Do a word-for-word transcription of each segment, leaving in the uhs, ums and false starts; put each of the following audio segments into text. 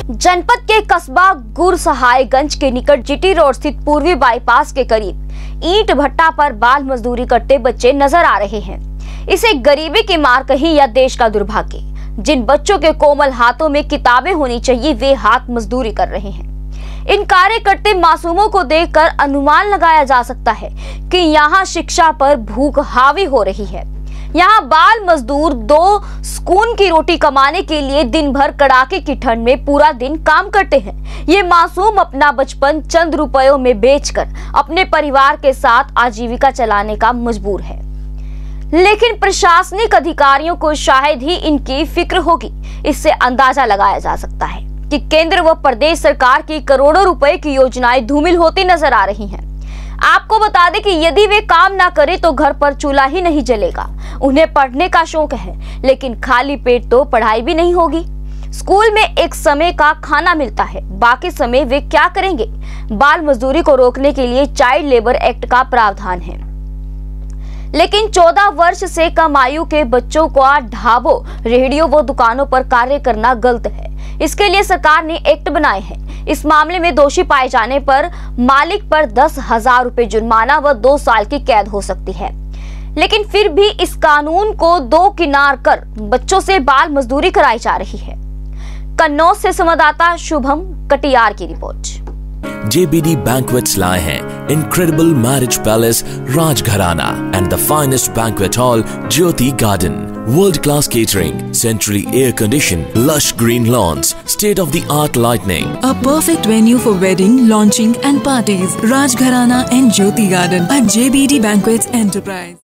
जनपद के कस्बा गुरसहायगंज के निकट जीटी रोड स्थित पूर्वी बाईपास के करीब ईंट भट्टा पर बाल मजदूरी करते बच्चे नजर आ रहे हैं। इसे गरीबी की मार कही या देश का दुर्भाग्य। जिन बच्चों के कोमल हाथों में किताबें होनी चाहिए वे हाथ मजदूरी कर रहे हैं। इन कार्य करते मासूमों को देखकर अनुमान लगाया जा सकता है कि यहाँ शिक्षा पर भूख हावी हो रही है। यहाँ बाल मजदूर दो सुकून की रोटी कमाने के लिए दिन भर कड़ाके की ठंड में पूरा दिन काम करते हैं। ये मासूम अपना बचपन चंद रुपयों में बेचकर अपने परिवार के साथ आजीविका चलाने का मजबूर है, लेकिन प्रशासनिक अधिकारियों को शायद ही इनकी फिक्र होगी। इससे अंदाजा लगाया जा सकता है कि केंद्र व प्रदेश सरकार की करोड़ों रुपए की योजनाएं धूमिल होती नजर आ रही हैं। आपको बता दें कि यदि वे काम ना करें तो घर पर चूल्हा ही नहीं जलेगा। उन्हें पढ़ने का शौक है, लेकिन खाली पेट तो पढ़ाई भी नहीं होगी। स्कूल में एक समय का खाना मिलता है, बाकी समय वे क्या करेंगे? बाल मजदूरी को रोकने के लिए चाइल्ड लेबर एक्ट का प्रावधान है, लेकिन चौदह वर्ष से कम आयु के बच्चों को ढाबों, रेहड़ियों व दुकानों पर कार्य करना गलत है। इसके लिए सरकार ने एक्ट बनाए हैं। इस मामले में दोषी पाए जाने पर मालिक पर दस हजार रुपए जुर्माना व दो साल की कैद हो सकती है। लेकिन फिर भी इस कानून को दो किनार कर बच्चों से बाल मजदूरी कराई जा रही है। कन्नौज से संवाददाता शुभम कटियार की report. J B D Banquets लाए हैं incredible marriage palace Rajgharana and the finest banquet hall Jyoti Garden. World-class catering, centrally air-conditioned, lush green lawns, state-of-the-art lighting. A perfect venue for wedding, launching and parties. Rajgharana and Jyoti Garden at J B D Banquets Enterprise.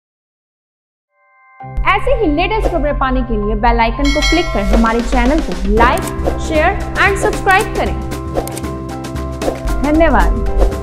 ऐसे ही latest खबरें पाने के लिए bell icon को click कर हमारे channel को like, share and subscribe करें। धन्यवाद।